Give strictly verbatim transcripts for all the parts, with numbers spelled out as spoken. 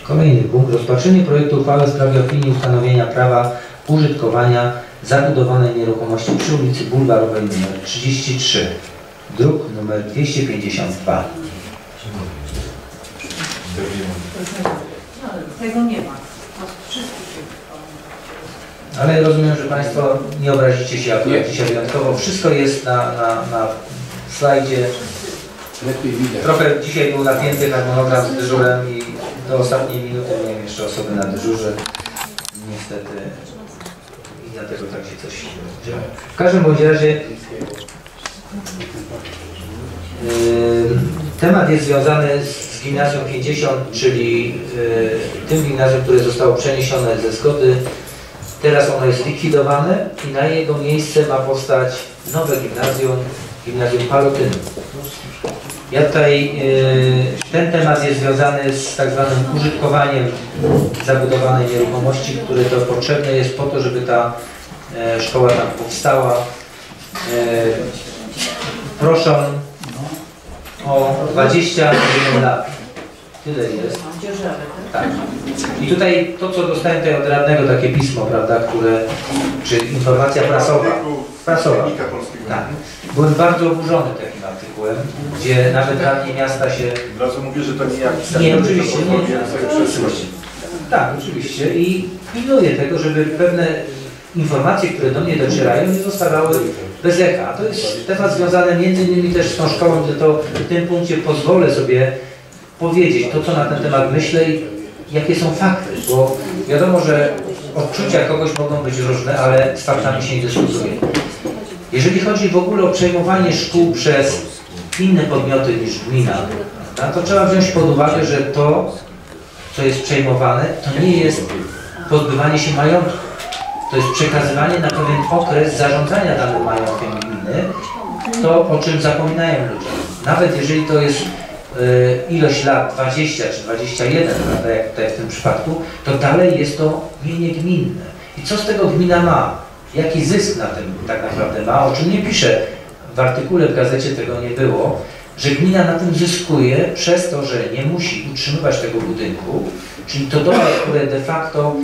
Kolejny punkt. Rozpatrzenie projektu uchwały w sprawie opinii ustanowienia prawa użytkowania zabudowanej nieruchomości przy ulicy Bulwarowej nr trzydzieści trzy, druk nr dwieście pięćdziesiąt dwa. Tego nie ma. Ale rozumiem, że Państwo nie obrazicie się akurat dzisiaj wyjątkowo. Wszystko jest na, na, na slajdzie. Lepiej widać. Trochę dzisiaj był napięty harmonogram z dyżurem i do ostatniej minuty miałem jeszcze osoby na dyżurze. Niestety i dlatego tak się coś dzieje. W każdym bądź razie yy, temat jest związany z gimnazjum pięćdziesiąt, czyli yy, tym gimnazjum, które zostało przeniesione ze zgody. Teraz ono jest likwidowane i na jego miejsce ma powstać nowe gimnazjum, gimnazjum Palotynów. Ja tutaj, yy, ten temat jest związany z tak zwanym użytkowaniem zabudowanej nieruchomości, które to potrzebne jest po to, żeby ta yy, szkoła tam powstała. Yy, proszę o dwadzieścia jeden lat. Tyle jest. Tak. I tutaj to, co dostałem tutaj od radnego, takie pismo, prawda, które, czy informacja prasowa, prasowa, tak. Byłem bardzo oburzony takim artykułem, gdzie nawet radni miasta się... Od razu mówię, że to nie ja pisałem. Nie, oczywiście, nie, nie, tak, oczywiście i pilnuję tego, żeby pewne informacje, które do mnie docierają, nie zostawały bez echa. To jest temat związany między innymi też z tą szkołą, gdzie to w tym punkcie pozwolę sobie powiedzieć to, co na ten temat myślę i jakie są fakty, bo wiadomo, że odczucia kogoś mogą być różne, ale z faktami się nie dyskutuje. Jeżeli chodzi w ogóle o przejmowanie szkół przez inne podmioty niż gmina, to trzeba wziąć pod uwagę, że to, co jest przejmowane, to nie jest pozbywanie się majątku. To jest przekazywanie na pewien okres zarządzania danym majątkiem gminy, to o czym zapominają ludzie. Nawet jeżeli to jest y, ilość lat dwadzieścia czy dwadzieścia jeden, prawda, jak tutaj w tym przypadku, to dalej jest to mienie gminne. I co z tego gmina ma? Jaki zysk na tym tak naprawdę ma? O czym nie pisze w artykule w gazecie, tego nie było, że gmina na tym zyskuje przez to, że nie musi utrzymywać tego budynku, czyli to domy, które de facto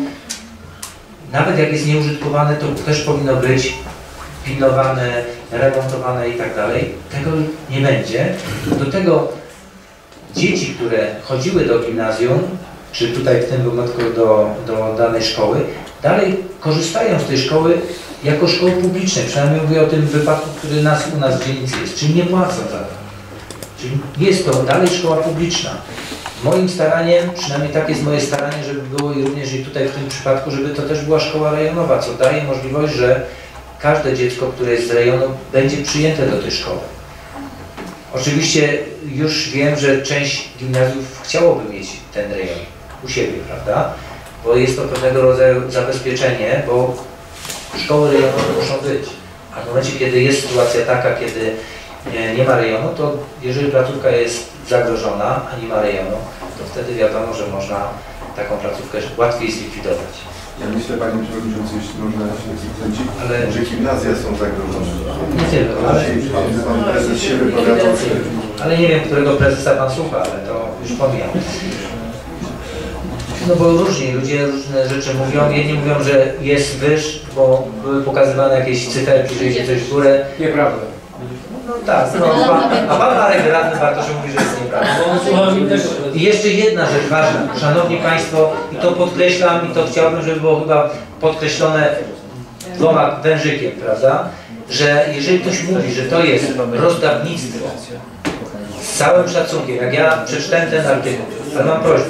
nawet jak jest nieużytkowane, to też powinno być pilnowane, remontowane i tak dalej. Tego nie będzie. Do tego dzieci, które chodziły do gimnazjum, czy tutaj w tym wypadku do, do danej szkoły, dalej korzystają z tej szkoły jako szkoły publicznej. Przynajmniej mówię o tym wypadku, który nas, u nas w dzielnicy jest. Czyli nie płacą za to. Czyli jest to dalej szkoła publiczna. Moim staraniem, przynajmniej tak jest moje staranie, żeby było i również i tutaj w tym przypadku, żeby to też była szkoła rejonowa, co daje możliwość, że każde dziecko, które jest z rejonu, będzie przyjęte do tej szkoły. Oczywiście już wiem, że część gimnazjów chciałoby mieć ten rejon u siebie, prawda? Bo jest to pewnego rodzaju zabezpieczenie, bo szkoły rejonowe muszą być. A w momencie, kiedy jest sytuacja taka, kiedy nie, nie ma rejonu, to jeżeli placówka jest zagrożona, a nie ma rejonu, to wtedy wiadomo, że można taką placówkę łatwiej zlikwidować. Ja myślę, Panie Przewodniczący, jeśli można się wtrącić, ale że gimnazja są zagrożone. Nie tylko, ale... Pan prezes się wypowiadał, ale nie wiem, którego prezesa Pan słucha, ale to już pomijam. No bo różni, ludzie różne rzeczy mówią. Jedni mówią, że jest wyż, bo były pokazywane jakieś cyferki, że idzie coś w górę. Nieprawda. No tak, no, pan, a Pan Marek radny Bartosz mówi, że jest nieprawda. I jeszcze jedna rzecz ważna, Szanowni Państwo, i to podkreślam, i to chciałbym, żeby było chyba podkreślone dwoma wężykiem, prawda, że jeżeli ktoś mówi, że to jest rozdawnictwo, z całym szacunkiem, jak ja przeczytałem ten artykuł, ale mam prośbę.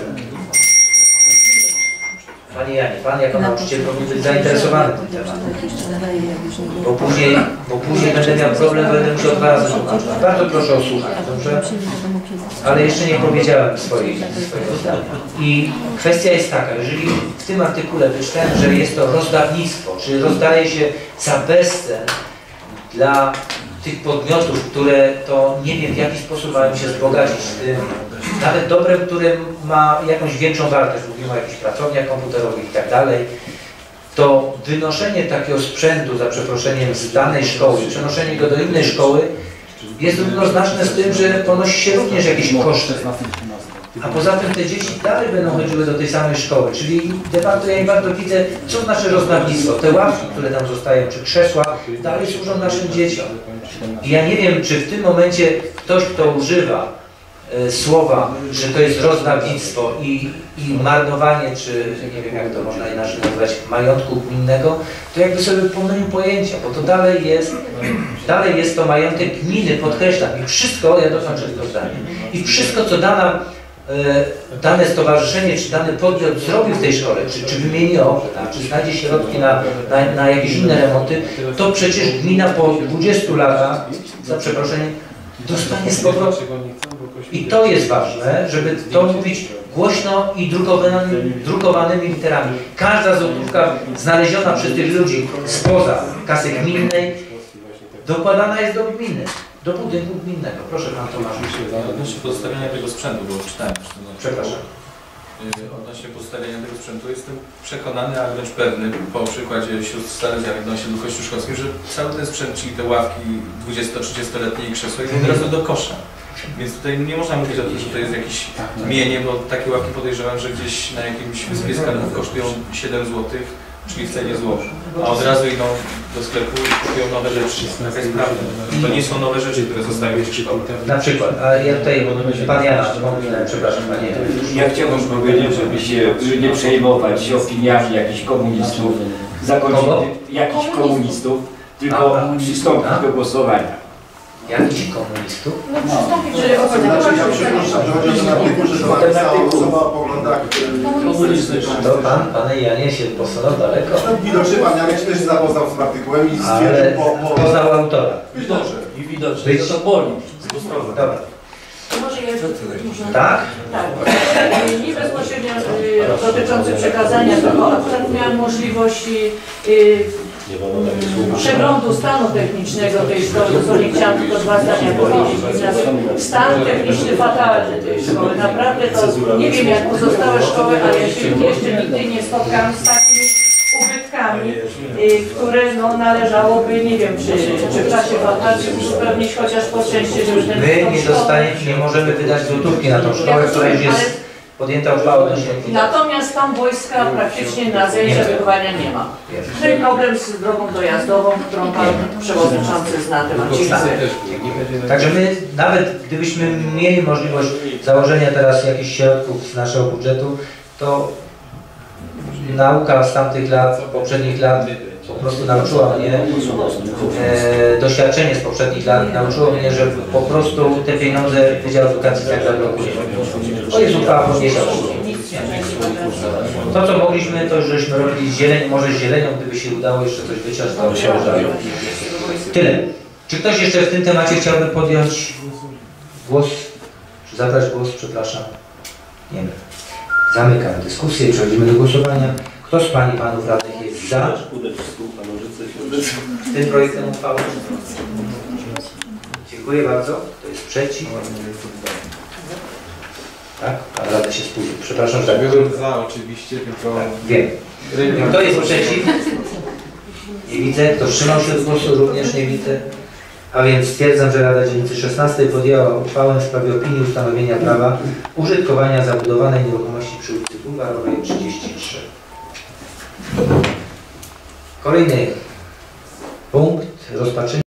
Panie Janie, Pan jako nauczyciel powinien być zainteresowany tym tematem. Bo później, bo później będę miał problem, będę musiał dwa razy słuchać. Bardzo proszę o słuchanie, dobrze? Ale jeszcze nie powiedziałem swojej, swojego zdania. I kwestia jest taka, jeżeli w tym artykule wyczytałem, że jest to rozdawnictwo, czyli rozdaje się za bezcen dla tych podmiotów, które to nie wiem w jaki sposób mają się wzbogacić tym, nawet dobrem, które ma jakąś większą wartość, mówimy o jakichś pracowniach komputerowych i tak dalej, to wynoszenie takiego sprzętu, za przeproszeniem, z danej szkoły, przenoszenie go do innej szkoły jest równoznaczne z tym, że ponosi się również jakieś koszty. A poza tym te dzieci dalej będą chodziły do tej samej szkoły, czyli de facto ja nie bardzo widzę, co znaczy rozdawnictwo. Te ławki, które tam zostają, czy krzesła, dalej służą naszym dzieciom. I ja nie wiem, czy w tym momencie ktoś, kto używa e, słowa, że to jest rozdawnictwo i, i marnowanie, czy nie wiem jak to można inaczej nazwać, majątku gminnego, to jakby sobie pomylił pojęcia, bo to dalej jest, dalej jest to majątek gminy, podkreślam, i wszystko, ja dokończę to zdanie, i wszystko, co dana dane stowarzyszenie czy dany podmiot zrobił w tej szkole, czy, czy wymieni okna, czy znajdzie środki na, na, na jakieś inne remonty, to przecież gmina po dwudziestu latach, za przeproszeniem, dostanie z powrotem. I to jest ważne, żeby to mówić głośno i drukowanymi, drukowanymi literami. Każda złotówka znaleziona przez tych ludzi spoza kasy gminnej dokładana jest do gminy. Do budynku gminnego. Proszę Pan Tomasz. Odnośnie pozostawienia tego sprzętu, bo czytałem. Przepraszam. Odnośnie pozostawienia tego sprzętu jestem przekonany, a wręcz pewny, po przykładzie sióstr Salezjan odnośnie do Kościuszkowskim, że cały ten sprzęt, czyli te ławki dwudziesto-trzydziestoletnie i krzesła, jest od razu do kosza. Więc tutaj nie można mówić o tym, że to jest jakieś mienie, bo takie ławki podejrzewam, że gdzieś na jakimś wyspie skarbów kosztują siedem złotych, czyli w cenie złota. A od razu idą do sklepu i kupują nowe rzeczy. Taka jest prawda. To nie są nowe rzeczy, które zostają w szkole. Na przykład, a ja tutaj, Pan Jana, przepraszam Panie. Ja chciałbym powiedzieć, żeby się nie przejmować opiniami jakichś komunistów, zakończyć jakichś komunistów, tylko przystąpić do głosowania. Jakichś komunistów? No, znaczy, ja przepraszam, że chodzi o ten artykuł, że to napisała osoba o poglądach komunistycznych. To Pan, Panie Janie, się posunął daleko. Widocznie Pan Janek też się zapoznał z tym artykułem i Ale stwierdził po... po... poznał autora. Być może. I widocznie, że to boli. Dobra. Może ja można? Tak? Tak. Nie bezpośrednio y, dotyczący przekazania, tylko akurat miałam możliwość y, y, przeglądu stanu technicznego tej szkoły. Dosłownie chciałam tylko dwa zdania powiedzieć. Stan techniczny fatalny tej szkoły. Naprawdę to nie wiem jak pozostałe szkoły, ale ja się jeszcze nigdy nie spotkałam z takimi ubytkami, y, które no, należałoby, nie wiem, czy, czy w czasie wakacji uzupełnić chociaż po części, żeby ten... My nie dostaniemy, nie możemy wydać złotówki na tą szkołę, która już jest podjęta uchwała do środków. Natomiast tam wojska praktycznie na zajęcia wychowania nie ma. No i problem z drogą dojazdową, którą Pan Przewodniczący zna temat. Także my, nawet gdybyśmy mieli możliwość założenia teraz jakichś środków z naszego budżetu, to nauka z tamtych lat, poprzednich lat po prostu nauczyła mnie, e, doświadczenie z poprzednich lat nauczyło mnie, że po prostu te pieniądze Wydział Edukacji tak zablokuje. To jest uchwała podniesiona. To co mogliśmy, to już żeśmy robili z zieleń, może z zielenią, gdyby się udało jeszcze coś wyciąć, to się udało. Tyle. Czy ktoś jeszcze w tym temacie chciałby podjąć głos, czy zabrać głos, przepraszam? Nie wiem. Zamykam dyskusję i przechodzimy do głosowania. Kto z Pani i Panów Radnych jest za tym projektem uchwały? Dziękuję bardzo. Kto jest przeciw? Tak? Pan Radny się spóźnił. Przepraszam, że... Byłem za oczywiście, tylko... Tak, wiem. Kto jest przeciw? Nie widzę. Kto wstrzymał się od głosu? Również nie widzę. A więc stwierdzam, że Rada Dzielnicy szesnastej podjęła uchwałę w sprawie opinii ustanowienia prawa użytkowania zabudowanej nieruchomości przy ulicy Bulwarowej trzydzieści trzy. Kolejny punkt, rozpatrzenie